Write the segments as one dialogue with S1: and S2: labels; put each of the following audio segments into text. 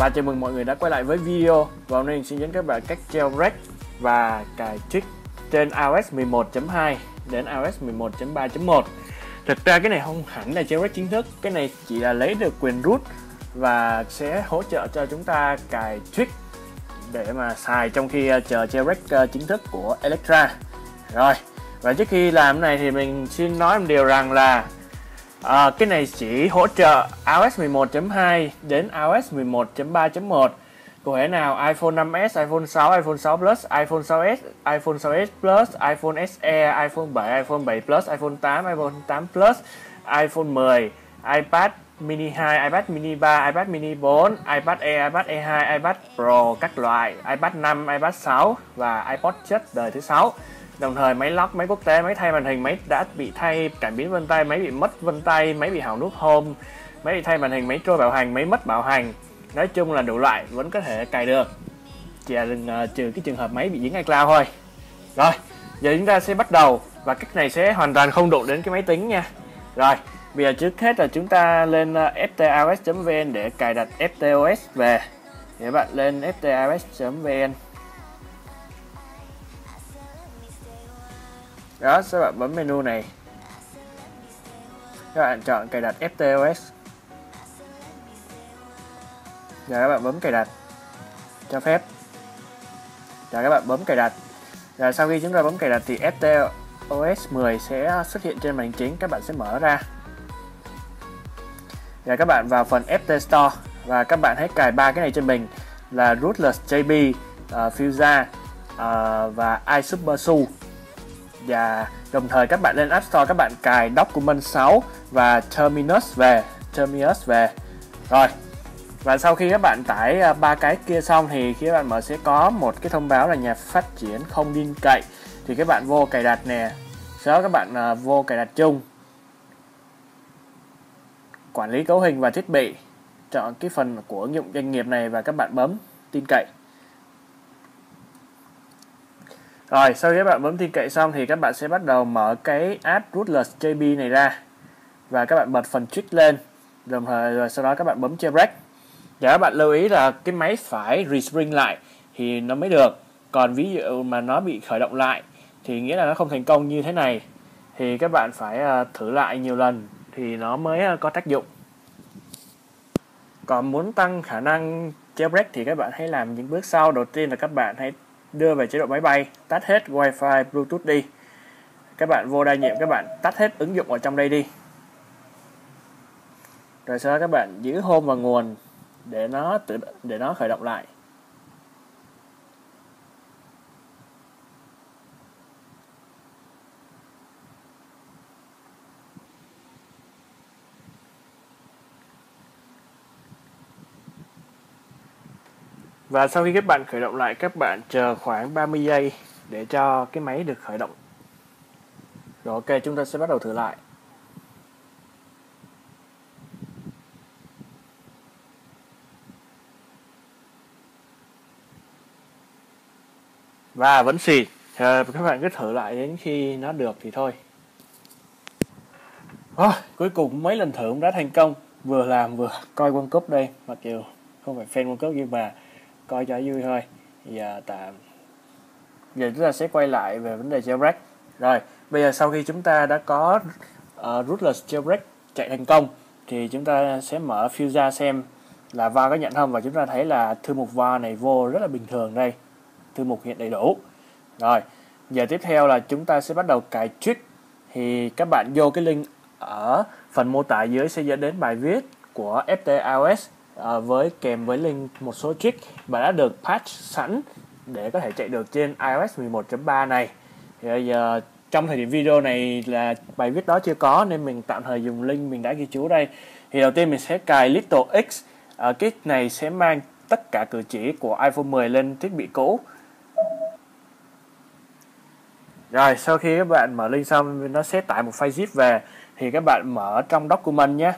S1: Và chào mừng mọi người đã quay lại với video. Và hôm nay mình xin dẫn các bạn cách jailbreak và cài trick trên iOS 11.2 đến iOS 11.3.1. Thực ra cái này không hẳn là jailbreak chính thức, cái này chỉ là lấy được quyền root và sẽ hỗ trợ cho chúng ta cài trick để mà xài trong khi chờ jailbreak chính thức của Electra. Rồi, và trước khi làm cái này thì mình xin nói một điều rằng là cái này chỉ hỗ trợ iOS 11.2 đến iOS 11.3.1. Cụ thể nào iPhone 5s, iPhone 6, iPhone 6 Plus, iPhone 6s, iPhone 6s Plus, iPhone SE, iPhone 7, iPhone 7 Plus, iPhone 8, iPhone 8 Plus, iPhone 10, iPad mini 2, iPad mini 3, iPad mini 4, iPad Air, iPad E2, iPad Pro các loại, iPad 5, iPad 6 và iPod chất đời thứ 6. Đồng thời máy lock, máy quốc tế, máy thay màn hình, máy đã bị thay cảm biến vân tay, máy bị mất vân tay, máy bị hỏng nút home, máy bị thay màn hình, máy trôi bảo hành, máy mất bảo hành. Nói chung là đủ loại vẫn có thể cài được, chỉ là trừ cái trường hợp máy bị dính iCloud thôi. Rồi, giờ chúng ta sẽ bắt đầu và cách này sẽ hoàn toàn không đụng đến cái máy tính nha. Rồi, bây giờ trước hết là chúng ta lên ftiOS.vn để cài đặt ftiOS về. Thì các bạn lên ftiOS.vn. Đó, các bạn bấm menu này, các bạn chọn cài đặt ftiOS. Giờ các bạn bấm cài đặt, cho phép. Giờ các bạn bấm cài đặt. Rồi sau khi chúng ta bấm cài đặt thì ftiOS 10 sẽ xuất hiện trên màn hình chính, các bạn sẽ mở ra. Giờ các bạn vào phần FT Store và các bạn hãy cài ba cái này trên mình là rootlessJB, Plz và iSuperSU. Và đồng thời các bạn lên App Store, các bạn cài Document 6 và Terminus về. Rồi. Và sau khi các bạn tải ba cái kia xong thì khi các bạn mở sẽ có một cái thông báo là nhà phát triển không tin cậy. Thì các bạn vô cài đặt nè. Sau đó các bạn vô cài đặt chung, quản lý cấu hình và thiết bị, chọn cái phần của ứng dụng doanh nghiệp này và các bạn bấm tin cậy. Rồi, sau khi các bạn bấm tin cậy xong thì các bạn sẽ bắt đầu mở cái app rootlessJB này ra và các bạn bật phần trick lên, đồng thời rồi sau đó các bạn bấm jailbreak. Và các bạn lưu ý là cái máy phải respring lại thì nó mới được. Còn ví dụ mà nó bị khởi động lại thì nghĩa là nó không thành công như thế này, thì các bạn phải thử lại nhiều lần thì nó mới có tác dụng. Còn muốn tăng khả năng jailbreak thì các bạn hãy làm những bước sau. Đầu tiên là các bạn hãy đưa về chế độ máy bay, tắt hết Wi-Fi, Bluetooth đi. Các bạn vô đa nhiệm, các bạn tắt hết ứng dụng ở trong đây đi. Rồi sau đó các bạn giữ home vào nguồn để nó khởi động lại. Và sau khi các bạn khởi động lại, các bạn chờ khoảng 30 giây để cho cái máy được khởi động. Rồi ok, chúng ta sẽ bắt đầu thử lại. Và vẫn xịt. Các bạn cứ thử lại đến khi nó được thì thôi. Cuối cùng mấy lần thử cũng đã thành công. Vừa làm vừa coi World Cup đây. Mặc dù không phải fan World Cup nhưng mà coi cho vui thôi. Giờ chúng ta sẽ quay lại về vấn đề jailbreak. Rồi, bây giờ sau khi chúng ta đã có rootless jailbreak chạy thành công thì chúng ta sẽ mở Plz xem là var có nhận không, và chúng ta thấy là thư mục var này vô rất là bình thường đây. Thư mục hiện đầy đủ. Rồi, giờ tiếp theo là chúng ta sẽ bắt đầu cài trick. Thì các bạn vô cái link ở phần mô tả dưới sẽ dẫn đến bài viết của ftiOS kèm với link một số trick và đã được patch sẵn để có thể chạy được trên iOS 11.3 này. Thì bây giờ trong thời điểm video này là bài viết đó chưa có nên mình tạm thời dùng link mình đã ghi chú đây. Thì đầu tiên mình sẽ cài little X. Cái này sẽ mang tất cả cử chỉ của iPhone 10 lên thiết bị cũ. Rồi, sau khi các bạn mở link xong, nó sẽ tải một file zip về. Thì các bạn mở trong document nhé.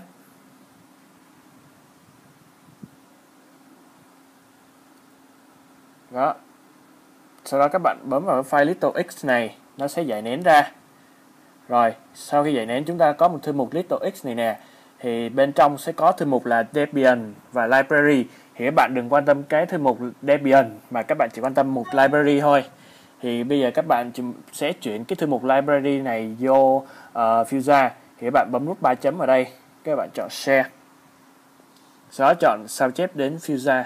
S1: Đó. Sau đó các bạn bấm vào file little X này, nó sẽ giải nén ra. Rồi, sau khi giải nén chúng ta có một thư mục little X này nè. Thì bên trong sẽ có thư mục là Debian và Library. thì các bạn đừng quan tâm cái thư mục Debian mà các bạn chỉ quan tâm mục library thôi. Thì bây giờ các bạn sẽ chuyển cái thư mục library này vô Fuse. Thì các bạn bấm nút 3 chấm ở đây, các bạn chọn Share, sau đó chọn sao chép đến Fuse.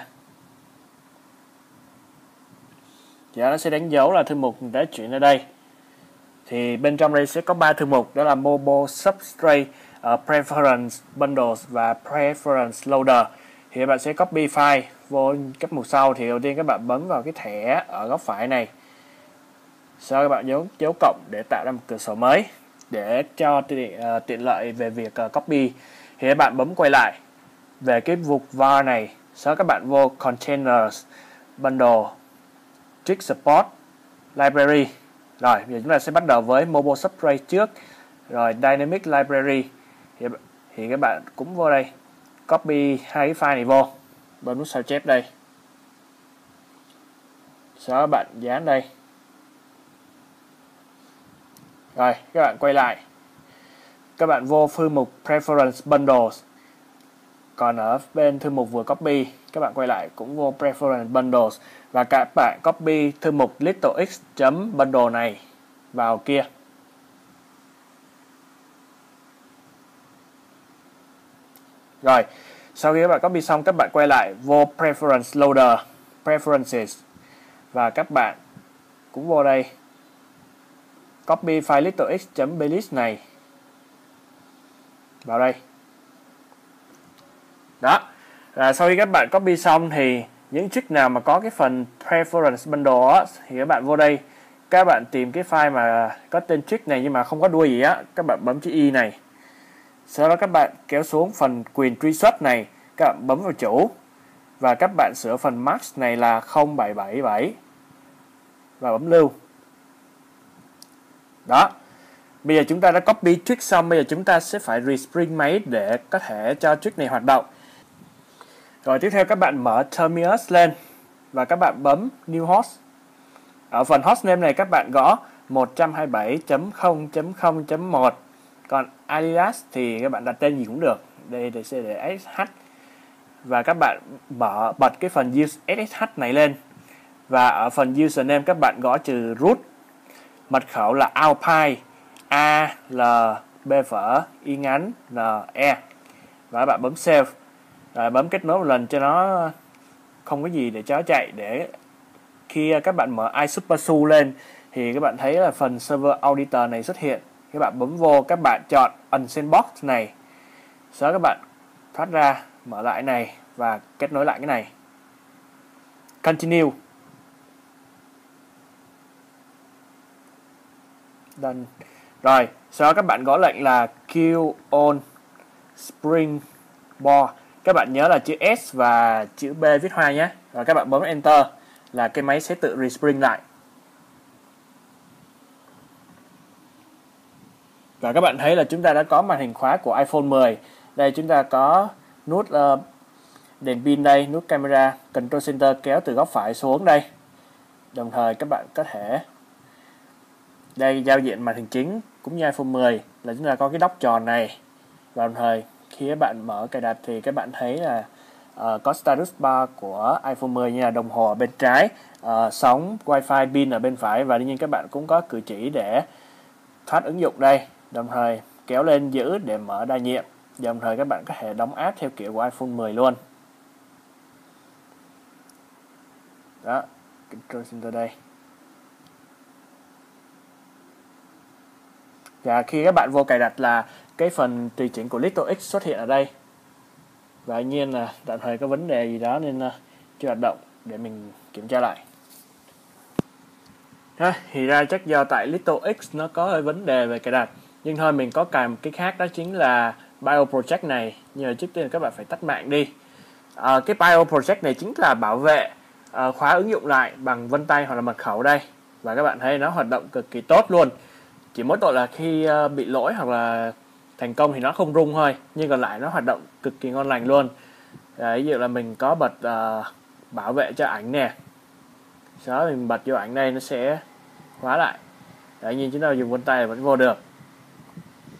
S1: Thì nó sẽ đánh dấu là thư mục đã chuyển ở đây. Thì bên trong đây sẽ có 3 thư mục, đó là Mobile Substrate, Preference Bundles và Preference Loader. Thì các bạn sẽ copy file vô các mục sau. Thì đầu tiên các bạn bấm vào cái thẻ ở góc phải này, sau đó các bạn nhấn dấu cộng để tạo ra một cửa sổ mới để cho tiện lợi về việc copy. Thì các bạn bấm quay lại về cái mục var này, sau đó các bạn vô Containers, Bundle, Trick Support, Library. Rồi, bây giờ chúng ta sẽ bắt đầu với Mobile Substrate trước, rồi Dynamic Library. Thì các bạn cũng vô đây, copy hai cái file này vô, bấm nút sao chép đây, sau đó bạn dán đây. Rồi, các bạn quay lại, các bạn vô thư mục Preference Bundles. Còn ở bên thư mục vừa copy, các bạn quay lại cũng vô Preference Bundles và các bạn copy thư mục littlx.bundle này vào kia. Rồi, sau khi các bạn copy xong, các bạn quay lại vô Preference Loader, Preferences, và các bạn cũng vô đây copy file littlx.plist này vào đây. Đó. Sau khi các bạn copy xong thì những trick nào mà có cái phần Preference Bundle á, thì các bạn vô đây, các bạn tìm cái file mà có tên trick này nhưng mà không có đuôi gì á, các bạn bấm chữ Y này. Sau đó các bạn kéo xuống phần quyền truy xuất này, các bạn bấm vào chủ và các bạn sửa phần max này là 0777 và bấm lưu. Đó. Bây giờ chúng ta đã copy trick xong, bây giờ chúng ta sẽ phải respring máy để có thể cho trick này hoạt động. Rồi tiếp theo các bạn mở Terminus lên và các bạn bấm New Host. Ở phần hostname này các bạn gõ 127.0.0.1. Còn alias thì các bạn đặt tên gì cũng được. Đây sẽ để SSH. Và các bạn bật cái phần use SSH này lên. Và ở phần username các bạn gõ trừ root. Mật khẩu là alpine A L B phở Y ngắn N E. Và các bạn bấm save. Rồi bấm kết nối một lần cho nó không có gì để cho nó chạy, để khi các bạn mở iSuperSU lên thì các bạn thấy là phần server auditor này xuất hiện. Các bạn bấm vô, các bạn chọn unsandbox này, sau đó các bạn thoát ra, mở lại này và kết nối lại cái này. Continue. Done. Rồi, sau đó các bạn gõ lệnh là kill on springboard. Các bạn nhớ là chữ S và chữ B viết hoa nhé. Và các bạn bấm Enter là cái máy sẽ tự respring lại. Và các bạn thấy là chúng ta đã có màn hình khóa của iPhone 10. Đây chúng ta có nút đèn pin đây, nút camera, control center kéo từ góc phải xuống đây. Đồng thời các bạn có thể đây giao diện màn hình chính cũng như iPhone 10 là chúng ta có cái đốc tròn này. Và đồng thời khi các bạn mở cài đặt thì các bạn thấy là có status bar của iPhone 10 như là đồng hồ ở bên trái, sóng, wifi, pin ở bên phải, và đương nhiên các bạn cũng có cử chỉ để thoát ứng dụng đây. Đồng thời kéo lên giữ để mở đa nhiệm. Đồng thời các bạn có thể đóng app theo kiểu của iPhone 10 luôn. Đó, control center đây. Và khi các bạn vô cài đặt là cái phần tùy chỉnh của littlx xuất hiện ở đây. Và tất nhiên là tạm thời có vấn đề gì đó nên chưa hoạt động, để mình kiểm tra lại. Thôi, thì ra chắc do tại littlx nó có hơi vấn đề về cài đặt. Nhưng thôi mình có cài một cái khác, đó chính là Bio Project này. Nhưng mà trước tiên các bạn phải tắt mạng đi. Cái Bio Project này chính là bảo vệ khóa ứng dụng lại bằng vân tay hoặc là mật khẩu đây. Và các bạn thấy nó hoạt động cực kỳ tốt luôn. Chỉ mỗi tội là khi bị lỗi hoặc là thành công thì nó không rung thôi, nhưng còn lại nó hoạt động cực kỳ ngon lành luôn. Ví dụ là mình có bật bảo vệ cho ảnh nè, sau đó mình bật vô ảnh đây nó sẽ khóa lại. Đấy, nhưng chúng ta dùng vân tay là vẫn vô được.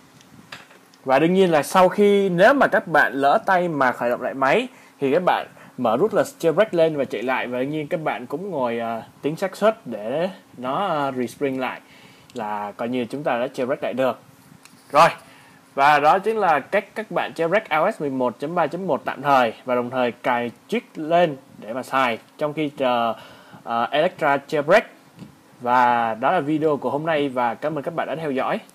S1: Và đương nhiên là sau khi nếu mà các bạn lỡ tay mà khởi động lại máy thì các bạn mở rootlessJB lên và chạy lại, và đương nhiên các bạn cũng ngồi tính xác suất để nó respring lại, là coi như chúng ta đã jailbreak lại được. Rồi, và đó chính là cách các bạn jailbreak iOS 11.3.1 tạm thời và đồng thời cài cheat lên để mà xài trong khi chờ Electra jailbreak. Và đó là video của hôm nay và cảm ơn các bạn đã theo dõi.